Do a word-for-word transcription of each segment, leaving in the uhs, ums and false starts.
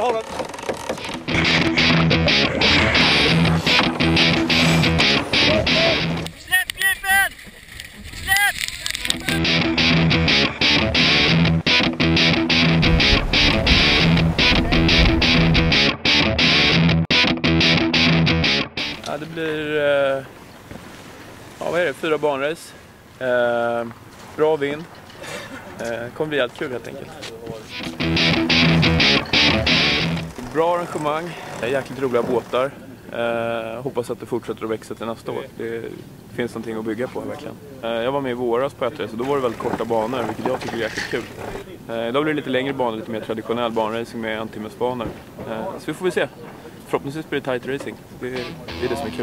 havet. Släpp gripen! Släpp! Ja, det blir eh, ja, vad är det? Fyra banrace. Eh, bra vind. Eh, kommer bli helt kul helt enkelt. Bra arrangemang. Jäkligt roliga båtar. Eh, hoppas att det fortsätter att växa till nästa år. Det finns någonting att bygga på verkligen. Eh, jag var med i våras på ett race och då var det väldigt korta banor, vilket jag tycker är jäkligt kul. Eh, idag blir det lite längre banor, lite mer traditionell banracing med en timmes banor. Eh, så vi får vi se. Förhoppningsvis blir det tight racing. Det är, det är det som är kul.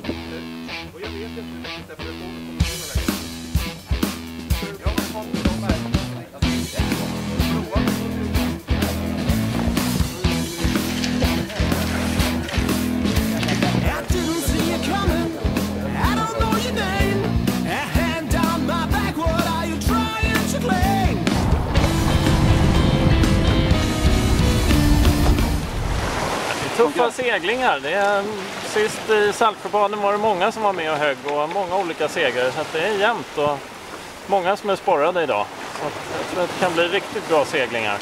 Tuffa seglingar. Det är, sist i Saltsjöbaden var det många som var med och högg och många olika segrare, så att det är jämnt och många som är sporrade idag. Så att jag tror att det kan bli riktigt bra seglingar.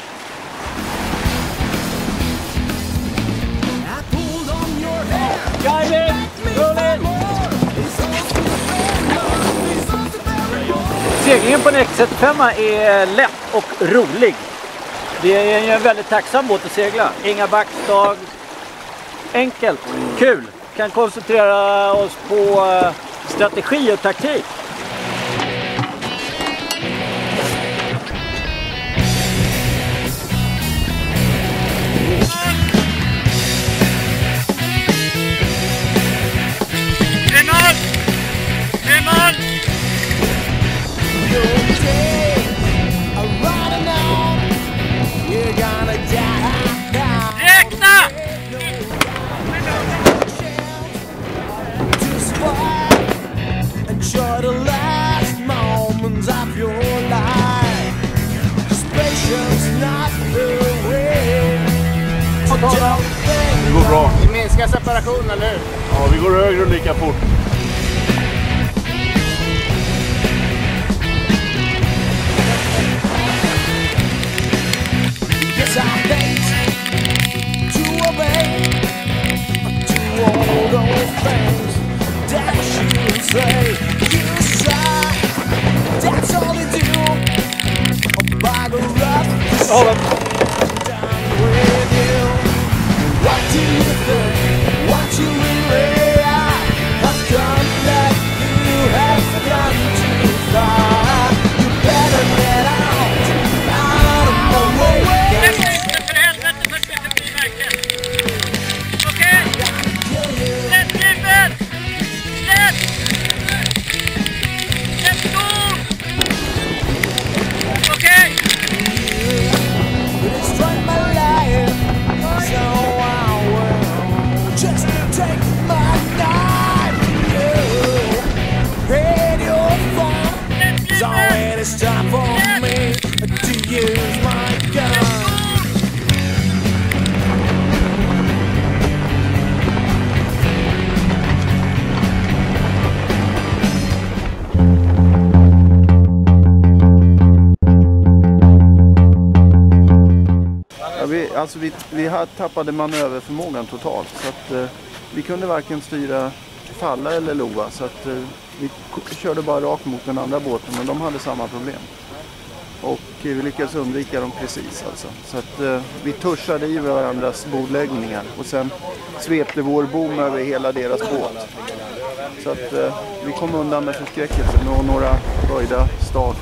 Seglingen på en X trettiofem är lätt och rolig. Det är en väldigt tacksam båt att segla. Inga backstag. Enkelt, kul. Kan koncentrera oss på strategi och taktik. Remål! Remål! Räkna! Det går bra. Vi minskar separation, eller hur? Ja, vi går högre och lika fort. Vi, alltså vi, vi tappade manöverförmågan totalt, så att eh, vi kunde varken styra falla eller lova, så att eh, vi körde bara rakt mot den andra båten, men de hade samma problem. Och eh, vi lyckades undvika dem precis alltså. Så att eh, vi tuschade i varandras bordläggningar och sen svepte vår bom över hela deras båt. Så att eh, vi kom undan med förskräckelsen och några böjda start.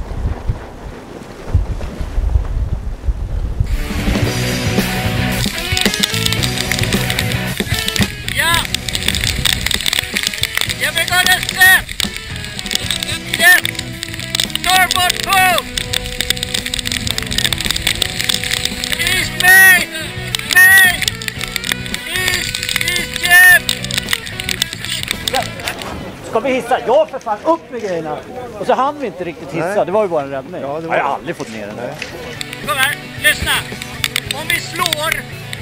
Ska vi hissa? Ja, för fan, upp med grejerna. Och så hann vi inte riktigt hissa. Nej. Det var ju bara en räddning. Ja, det var... Jag har aldrig fått ner den. Kom här, lyssna. Om vi slår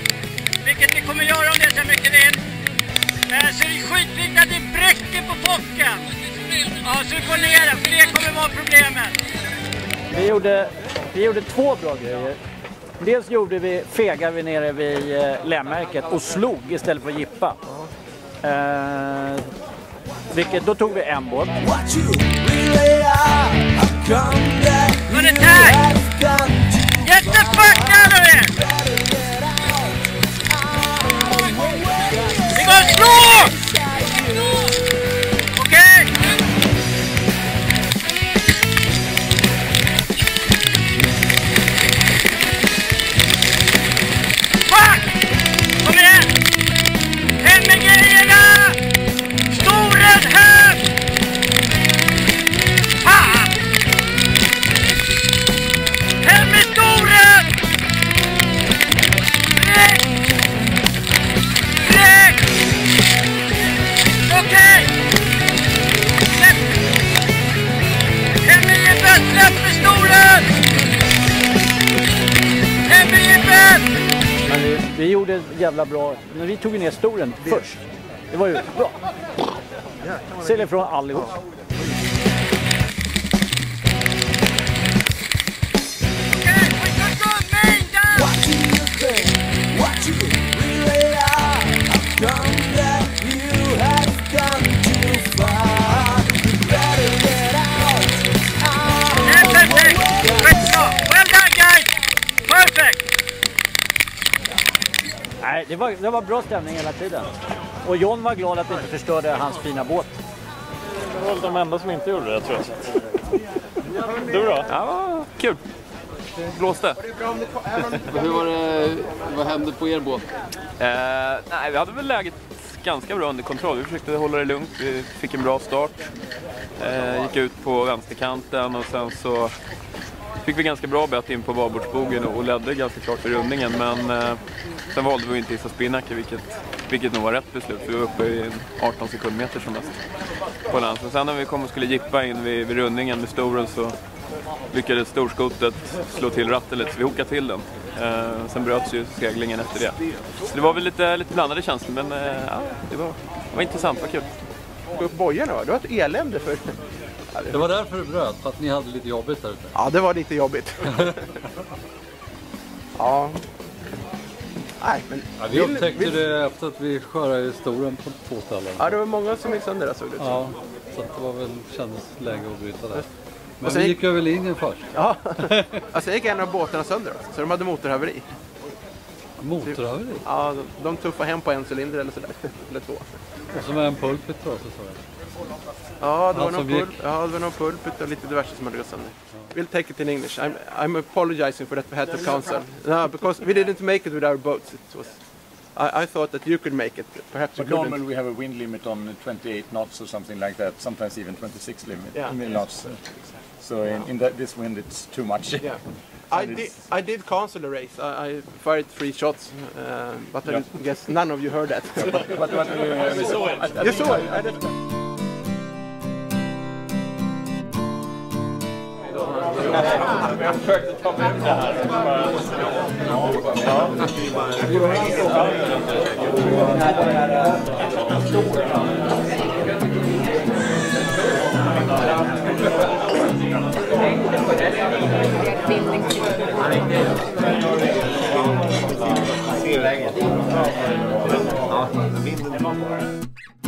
vilket vi kommer göra om det är så mycket in. Eh, så är det skitviktigt att det bräcker på bocken. Ja, så vi får ner det, för det kommer vara problemet. Vi gjorde, vi gjorde två bra grejer. Dels gjorde vi fegar vi nere vid eh, lämmärket och slog istället för att jippa. Eh, vilket, då tog vi en båt. Run attack! Get the fuck out of here! Vi går slå! Okej? Fuck! Kom igen! Hem med grejerna! Storen hem! Fan! Hem med storen! Direkt! Direkt! Okej! Släpp! Hem med jippen! Släpp med storen! Hem med jippen! Men vi, vi gjorde ett jävla bra, men vi tog ner storen först. Det var ju bra. Sälj ifrån allihop. Okej, we can go main down! Yeah, perfect! Great job! Well done guys! Perfect! Nej, det var, det var bra stämning hela tiden. Och John var glad att vi inte förstörde hans fina båt. Det var väl de enda som inte gjorde det, tror jag. Du då? Ja, kul. Blåste. Hur var det, vad hände på er båt? Eh, nej, vi hade väl läget ganska bra under kontroll. Vi försökte hålla det lugnt. Vi fick en bra start. Eh, gick ut på vänsterkanten och sen så fick vi ganska bra bett in på varbordsbogen och ledde ganska klart i rundningen. Men eh, sen valde vi inte hissa spinnaker, vilket, vilket nog var rätt beslut. Vi var uppe i arton sekundmeter som mest på land. Så sen när vi kom och skulle jippa in vid, vid rundningen med storen så lyckades storskotet slå till ratten lite, så vi hokade till den. Eh, sen bröts ju seglingen efter det. Så det var väl lite, lite blandade känslor, men eh, ja, det, var, det var intressant, vad kul. Gå upp bojarna va? Det var ett elände för... Det var därför det bröt, för att ni hade lite jobbigt där ute. Ja, det var lite jobbigt. Ja. Nej, men... Ja, vi upptäckte vill... det efter att vi skörade i storen på två ställen. Ja, det var många som gick sönder där, såg det ut. Ja, så det var väl, kändes läge att bryta där. Men vi gick över linjen först. Ja, alltså jag gick en av båtarna sönder, så de hade motorhaveri. Motorhaveri? Ja, de, de tuffade hem på en cylinder eller sådär, eller två. Och så med en pulpit då, så sa jag. Ja, det var, någon pulp, ja, det var någon pulpit och lite diverse som hade gått sönder. We'll take it in English. I'm, I'm apologizing for that we had to cancel. No, because we didn't make it with our boats. It was, I, I thought that you could make it. Perhaps you But couldn't. normally we have a wind limit on twenty-eight knots or something like that. Sometimes even twenty-six limit Yeah. knots. So in, in that, this wind it's too much. Yeah. I did, I did cancel the race. I, I fired three shots, uh, but I guess none of you heard that. But, but, uh, You saw it. I did. Ja, vinden.